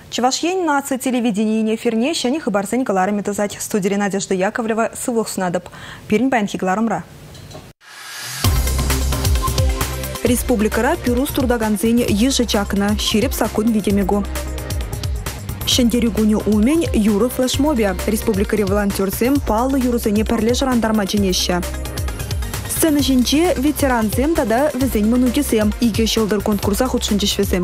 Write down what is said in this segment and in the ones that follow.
Чувашьен нации телевидения эфирне шани хабарсен каларами тазать. Студия Надежда Яковлева сывлых снадоб. Пирин бэнхи гларамра. Республикара пюрус турдаганзень ежечакна. Ширеп сакун видимегу. Шендерюгуни умень юры флешмобе. Республикаре волонтерсем палы юрузене перлеж рандармаченеща. Сцена жинче ветеранзем тада везень манугесем. Иге шелдер конкурса худшинчешвесем.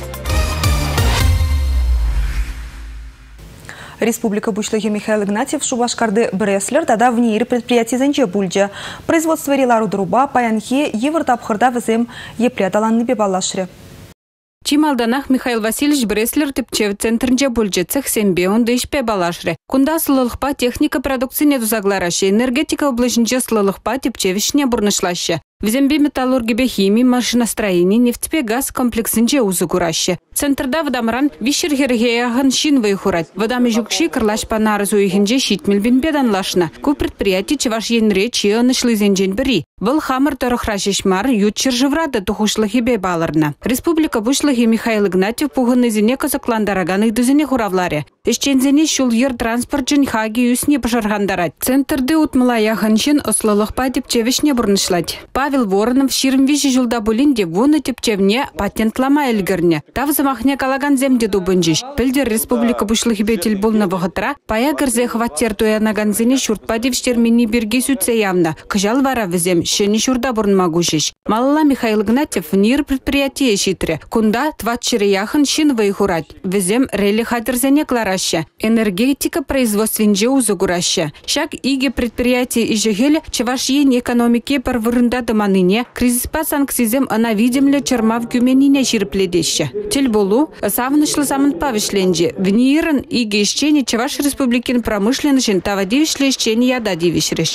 Республика Бушлыхи Михаил Игнатьев Шубашкарды Бреслер тада в нейре предприятий зенче бульджа. Производство релару друба паянхи евартапхарда везем епряталанны бебалашре. Чималданах Михаил Васильевич Бреслер типчев центрнже бульджа цех сембе он дышпе балашре. Кунда слылыхпа техника продукции неду заглараще. Энергетика облачнче слылыхпа типчевишне бурнышлаще. В зембе металлургибе химии, машиностроении, нефтепе газ комплексинче узыгураще. Центрда вдамран вишергергеяхан шин выхурать. Вдаме жукши кырлаш панарызу ихинче щитмельбин беданлашна. Ку предприятий чеваш енре чье нашлы зенчен бери. Был хамар торохрашешмар ютчер живрада тухушлахи бебаларна. Республика Бушлахи Михаил Игнатьев пуганный зене казакландараган их дузене хуравларе. Ишчензене шульер транспорт джинхаги юсне пожаргандарать. Центрды утмалаяхан шин ослалыхпа типчевишне бурнышлать. Павел Воронов ширм виши жулда булинде вуны типчевне патентлама эльгерне. Тав замахне калаган земде дубынжиш. Пельдер Республика Бушлахи бетель булна вахатра. Пая гырзе хваттер туянаган зене шуртпадив штермини бирги сүтсе явна. Кыжал вара везем шени шурда бурн магушиш. Малала Михаил Игнатьев нир предприятие шитре. Кунда тватчире яхан шин выхурать. Везем рели хадерзене клараща. Энергетика производственнже узугураща. Шак иге предприятие и жегеле чевашьен экономики парвырында доманыне. Кризиспа санксизем она видимле чермав гюменине ширпледеща. Тельбулу савнышлы самын павишленже. В нирен иге ищени чеваш республикин промышленный тавадивишле ищени яда дивишреш.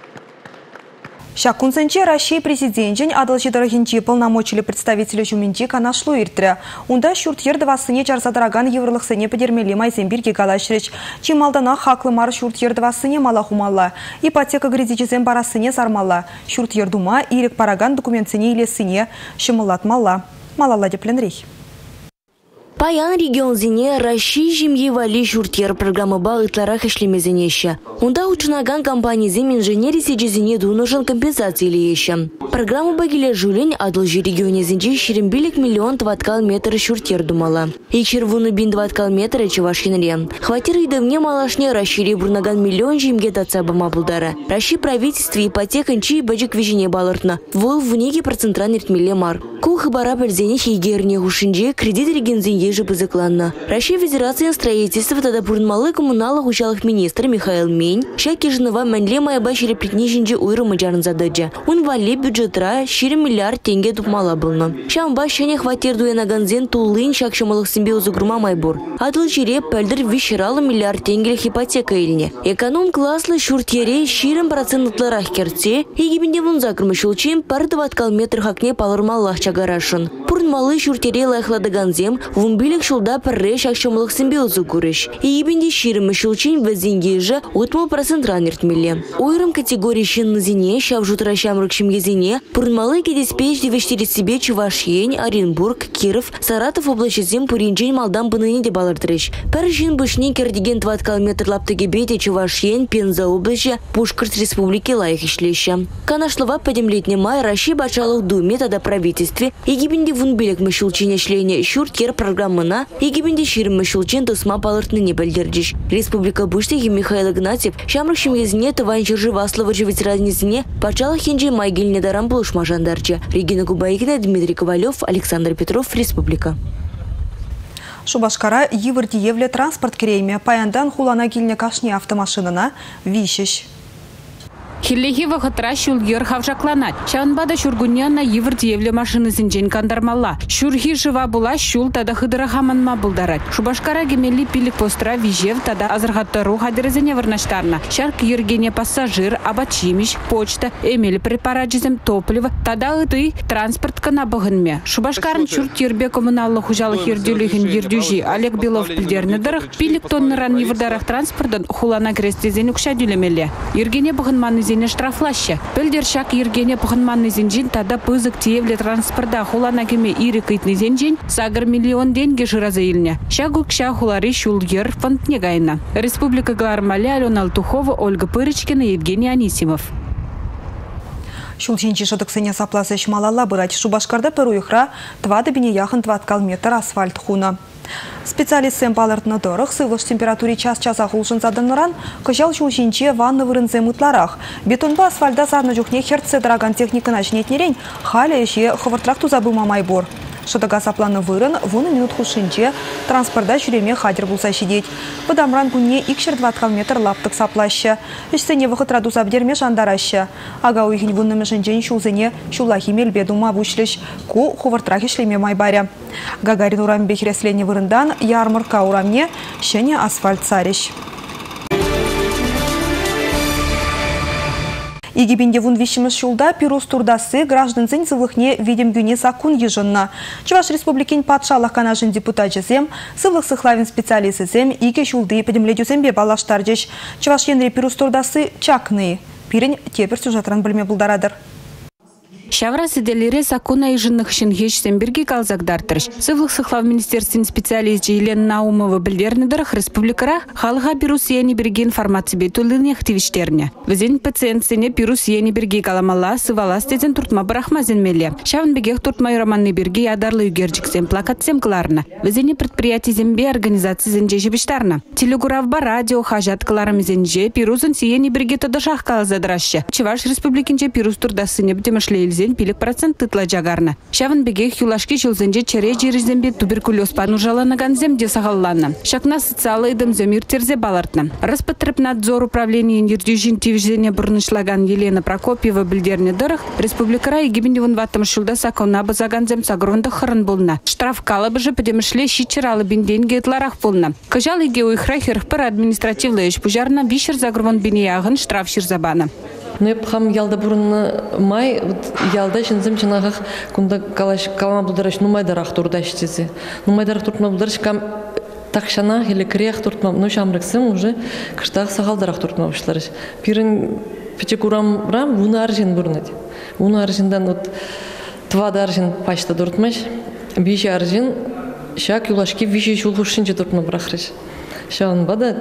Шакунсенче Россия президентен адалчи дорогинчи полномочили представителя жуминчи канашлу иртре. Унда шуртьерды васыне чарзадраган еврлых сыне подермели майзембирги галашреч. Чималдана хаклы мар шуртьерды васыне малахумалла. Ипотека гризичизем барасыне сармалла. Шуртьердума ирек параган документ сыне или сыне шымылат малла. Малала депленрей. Паян регион зене Россия жемье вали шуртьер программы бағытларах ишлемезенеща. Унда учынаган компания зем инженери сежезене дунужын компенсации лиеща. Программа багиле жулень адылжи регионе зенже шерембилик миллион тваткал метр шуртьер думала. И червуны бин тваткал метр чевашинре. Хватир идовне малашне Россия бурнаган миллион жемге дацабама булдара. Россия правительстве ипотеканчи и баджик вижене балартна. Вол в неге процентран ритмиле мар. Кух бара пельзене хейгерне хушинже кредит реген зенje Базыкланна. Россия Федерация строительства тогда бурнмалы коммунала учалых министр Михаил Мень, шаки женова манле моя башире притнижинже уйру маджарн зададжа. Он вали бюджетра 4 миллиард тенге тупмала было. Шам башене хватир дуя на ганзен тулын шак шамалых симбиозу грума майбур. Атыл чире пельдер виширала миллиард тенге ипотека ильне. Эконом класслы шуртьере ширым процентларах керте и гибенде вон закрмы шулчим пар 20 метр хакне палырмаллах чагарашын. Бурнмалы шуртьере лайхлады ганзем билик шулда парре шакшамлых симбиозу курыш. И ебенде ширымы шулчин везенге же утмал процентран иртмеле. Ойрым категории шин на зене, шав жутра шамрык шимгезене, пурнмалы кедеспеч девештери себе Чувашьень, Оренбург, Киров, Саратов облачезем пуринчень малдам быныне дебалартрыш. Паржин бушни кердиген 20 километр лаптыге бете Чувашьень, Пенза облача, Пушкарт республики лайх ишлеща. Канашлова подемлетне май Россия бачалых думе тогда правительстве, и ебенде вун билик мы шулчине шление шуртьер программына и гибенде ширмы шулчен тусма палыртны не бельдердиш. Республика Бушлыхи Михаил Игнатьев шамрых шимгезне таванчыр живаслова ветеранизне пачала хинджи майгильне дарам булышма жандарча. Регина Губайкина, Дмитрий Ковалев, Александр Петров, Республика. Шубашкара евардиевле транспорт керейме паяндан хулана гильне кашне автомашинына вишеш. Хиллехи вахатра шулгер хавжакланат. Шанбада шургуньяна евардиевле машины зинжен кандармалла. Шурхи жива була шул тада хыдыра хаманма булдарат. Шубашкара гемели пилик постра вижев тада азырхаттару хадерезене варнаштарна. Шарк ергене пассажир, абачимиш, почта, эмели препараджизем топлива, тада ыты транспорт канабагынме. Шубашкарын чурт ербе коммуналлы хужалых ердюлихин ердюжи Олег Белов пильдернедырых пилик тонныран евардарах транспортдан хулана крестезен укшадюлемеле. Ергене багынманы зене штрафлаще. Пөлдер шак ергене пұхынманны зенжен тада пызык тиевле транспорта хулана кеме ири кытны зенжен сагыр миллион деньги жыраза илне. Шагук ша хулари шулгер фонд негайна. Республика Глармали, Алена Алтухова, Ольга Пырочкина, Евгений Анисимов. Шулчинчи шадыксыне сапласы шмалала бырать Шубашкарда перуихра 2 яхын 20 метр асфальт хуна. Специалист сэмпалартны дорых сывыш температуре час-часа хулшын заданыран кыжал шулчинчи ванны вырынзе мытларах. Бетонба асфальда сарны жүхне херце драган техникына жнетнерен халя еше хывыртрак тузабы мамай бор. Шадыга сапланы вырын, вуны минут хушинче транспорта жүреме хадер булса шидеть. Выдамран күнне икшер 20 метр лаптык саплаще. Ишсене вахытра дузабдерме жандараще. Ага уйхин вунны мешенчен шулзене шулахи мелбе дума бушлиш. Ку хувыртрах ишлеме майбаря. Гагарин урамбе хереслене вырындан ярмарка урамне шене асфальт царищ. Египенде вун вещимыз шулда пирус турдасы граждан зен сывлыхне видим гюне сакун ежынна. Чуваш республикин патшалық канажын депутат зем, сывлых сыхлавин специалисты зем, иге шулды педемледюзембе балаштарджеш. Чуваш енре пирус турдасы чакны. Пирен тепер сюжетран білме булдарадыр. Шавра сиделере сакуна ежынных шенгеш семберги калзагдартырыш. Сывлых сыхлав министерствен специалист Елена Наумова білдернедірах республикара халыға пирус ени берге информация бетулыны активиштерне. Візен пациентсене пирус ени берге каламала сывала стезен туртма барахмазен меле. Шавын бегех туртма юраманны берге ядарлы югерджиксен плакатсем кларна. Візене предприятий зембе организации зенже жебіштарна. Телегуравба радио хажат кларам зенже пирузын сиени берге тодашах калзадраще. Чуваш республикинче пирус турдасыне бдемышлейлзе пилик процент тытла жагарна. Шавын бегех юлашки жылзенже чере жерезембе туберкулез панужаланаган земде сағалланна. Шакна социалы идым земир терзе балартна. Распотребнадзор управления юрдюжин тивжене бурнышлаган Елена Прокопьева білдерне дырых республикара егибінде ватым шылда сакауна базаган зем сагрунда хырын болна. Штраф калабы же подемышле щичералы бенденге етларах болна. Кажал еге уйхра херхпыр административлы еш пужарна бишер загрван бинеягын штраф ширзабана. Неп-хам ялда бурны май ялда чинзем чинагах кунда калама булдараш нумайдарах турдаш тизе. Нумайдарах туртма булдараш кам такшана или крех туртма ну шамрыксым уже кыштах сагалдарах туртма башларыш. Пирин пичекурам рам вуна аржин бурнать. Вуна аржиндан вот два даржин пачта туртмаш. Биши аржин шак юлашки виши шулхушинче туртма брахрыш. Шаун бада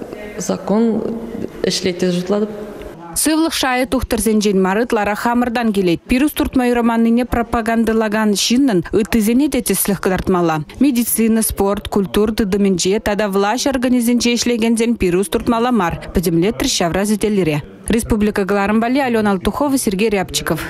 закон эшлете жутлады. Сывлых шайы тухтар зенжен марыт лара хамырдан келет. Пирус туртма юраманныне пропагандалаган жиннын ытызене детеслых кыдартмала. Медицина, спорт, культур тыдымынже тада влаш организенже ишлегензен пирус туртмала мар. Подемле трещавра зетелере. Республика Глармбали, Алена Алтухова, Сергей Рябчиков.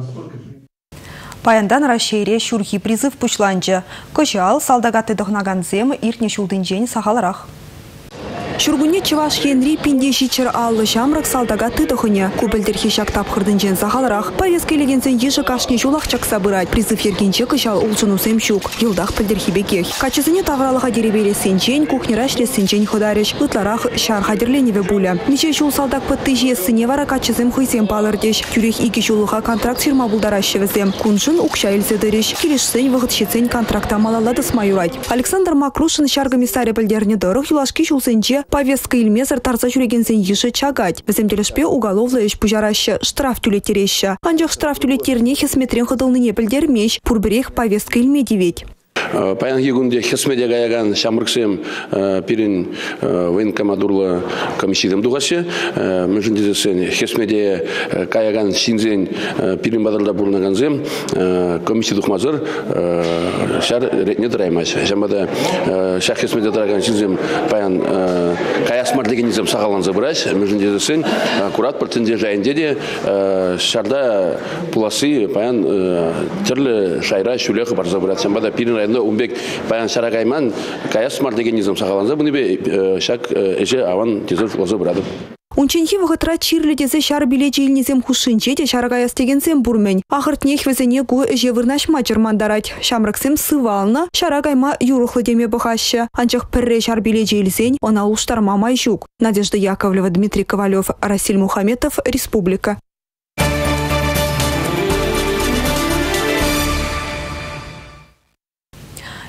Паяндан Рашейре шурхи призыв пучланча. Кожал салдагаты дохнаганзем иртне шулдынжен сахаларах. Шургуне чываш енри пиндеши чыр аллы жамрак салдага тыдохыне. Кубелдерхи шак тапхырдынжен сахаларах. Повестка елегензен ежі кашне жулах чакса бырать. Призыв ергенче кышал улчыну сэмшук. Йылдах пілдерхи бекех. Качызыне тавралыға деребеле сенчен, кухнера шле сенчен ходарыш. Ытларах шар хадерленеве буля. Нече жул салдаг пытты жесыне вара качызым хыйсем палырдеш. Тюрех ики жулыға контракт фирма булдаращевізем. Куншын укша илзедыреш. Келешсен вғытшецен контракта малаладыс майурать. Александр Макрушин шаргомиссаря пілдерне дорых юлашки жулсенче повестка илмезер тарса жүрегенсен еші чагать. Віземделешпе уголовлы еш пужараще штраф тюлетереща. Анжақ штраф тюлетерне хесметрен хыдылныне пілдермеш. Пурбірех повестка илмедевет. Паян гигунде хесмеде гаяган шамрыксем пирин военкомадурлы комиссиям дугасе. Международный хесмеде каяган синзен пирин бадарда бурнаганзем комиссия духмазыр шар ретне драймаш. Жамада шах хесмеде драган синзем паян каясмар дегенизем сагалан забрать. Международный аккурат портенде жайнде шарда пуласы паян терле шайра шулех бар забрать. Жамада пирин умбек паян шарагайман каясмар дегенизм сахаланза буны бе шак эже аван тезер лозы брадып. Унченхи вғытра чирлетезе шар билечи илнезем хушинче те шарагаяс тегенсем бурмен. Ахыртнех везене гу эже вырнашма чермандарать. Шамраксем сывална шарагайма юрухлы деме бахаща. Анчах перре шар билечи илзень она уштарма майжук. Надежда Яковлева, Дмитрий Ковалев, Расиль Мухаметов, Республика.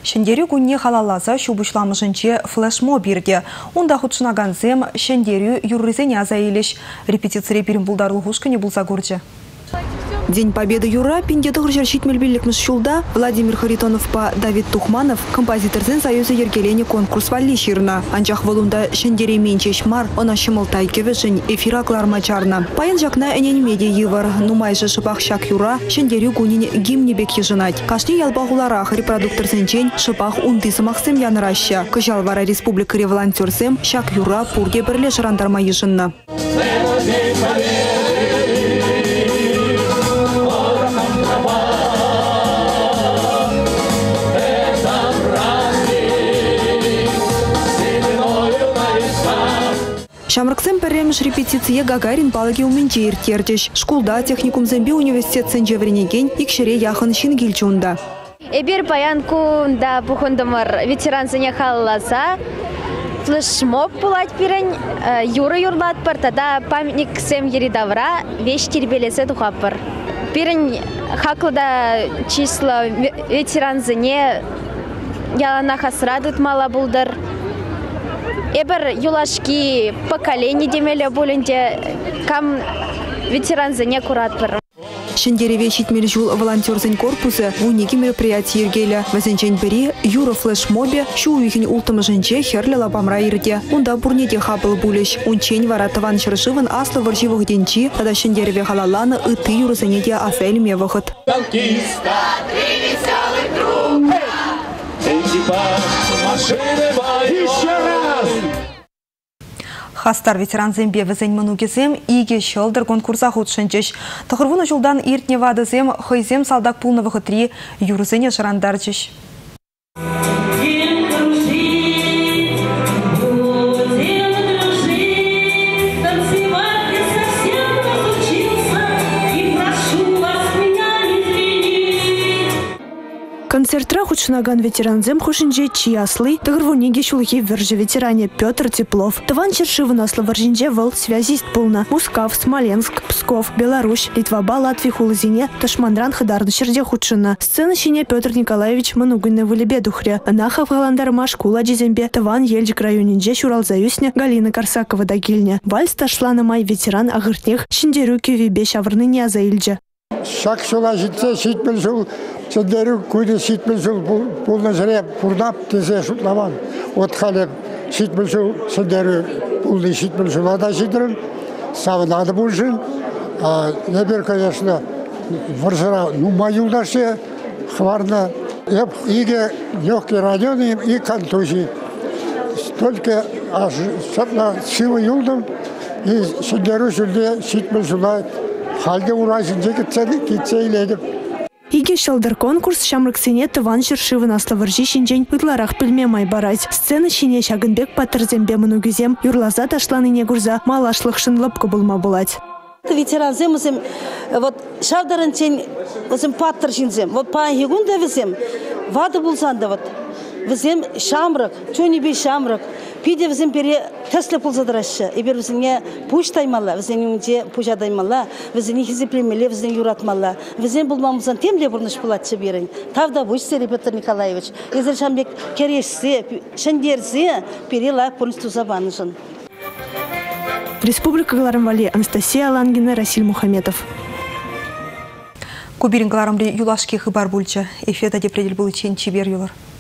Шендерю күнне халаласа шубышламышынче флешмоб берде. Онда худшынаганзем шендерю юррызене азаилеш. Репетиция перем булдарлы хушкане булса көрчі. День Победы Юра пиндеті ғыржаршит мельбелікміз шулда Владимир Харитонов па Давид Тухманов композиторзен Союза ергелені конкурс валли ширна. Анчах волунда шендере менчеш мар, она шымылтай кевешін эфир акларма чарна. Паян жақна әнен медиа евар, нумайжы шыпақ шак Юра шендерю гунин гимнебек ежынать. Кашни ялбағуларах репродукторзен чен шыпақ унтысымақсым яныраща. Кыжалвара республика волонтерсем шак Юра пурге бірле жырандарма ежынна. Шамрыксем пәрреміш репетиция Гагарин палаги уменче иртердеш. Шкулда техникум зембе университет сенжевренеген икшере яхын шингилчунда. Эбир паянкунда бухундамар ветеран зене халласа, флешмоб пулать пирен, юры юрлат пар, тада памятник сем еридавра, вещь тербелесе тухапар. Пирен хаклада числа ветеран зене ялана хасрадут мала булдар. Эбір юлашки поколение демелі болынде кам ветеран зене курат бір. Шендереве шитмелі жул волонтерзен корпусы вунеки мероприятие ергелі. Вазенчен бері юра флешмобе шу уйхін ултымыжынче херлі лапамра ирде. Онда бурнеде хабыл булеш. Унчен варатыван шыршывын аслы варживых денчи, тада шендереве халаланы ыты юрызенеде афэльме вахыт. Хастар ветеран зембе візен манугезем иге шылдыр конкурса худшынчыш. Тахырвуны жылдан иртне вадызем хайзем салдак пулны вахытри юрызене жырандарчыш. Концертра худшынаган ветеранзем хушинже чияслы, тагырвунеге шулхи вержи ветеране Петр Теплов. Таван чершивы наслы варжинже вал связист полна. Мускав, Смоленск, Псков, Беларусь, Литваба, Латвия, Хулызине, Ташмандран, Хадарны, Черде худшына. Сцена щине Петр Николаевич Манугынны вылебе духря. Нахав Галандарма, шкула джизембе, Таван Ельджик районинже Шуралзаюсне, Галина Корсакова дагильня. Вальс ташла на май ветеран агыртнех, шиндерю кювибе шаврны не азаильджа. Шак шула житсе шитмел шул, шендерю куйды шитмел шул, пулны жре пурдап тесе шутлаван. От халеп шитмел шул, шендерю пулны шитмел шула да шитрын, савынады булшын. Ебер, конечно, варжара нума юлдашы, хварна. Иге легкий районы и контузии. Только аж силы юлдым, и шендерю шулде шитмел шула. Халде уражын жекітсәді кетсейледі. Иге шалдар конкурс шамрыксене тыван шыршывы наслы варжи шинжен ытларах пілме май барать. Сцена шине шагынбек паттырзембе мұнугізем, юрлаза ташланы негурза малашлық шынлыпқы болма болать. Ветеранзем өзім, вот шавдарын чен өзім паттыр шинзем, вот паан хегунда візем, вады болсанды вот. Візем шамрык, чөнебе шамрык. Пиде візем пере тәслі пұлзадырашы. Ебер візімге пұш таймалла, візем үмде пұжа даймалла, візем хизеплемеле, візем юратмалла. Візем бұлмамыздан темле бұрныш бұлатшы берін. Тавда бұшсы, Петр Николаевич. Езір шамбек керешсе, шындерсе, пере лайық бұрынш тузабанышын. Республика Галарымвали, Анастасия Лангина, Расиль Мухаметов. Кубирин Галарымли юлашки хыбар бульча. Эфета депредель был чен чибер юлар.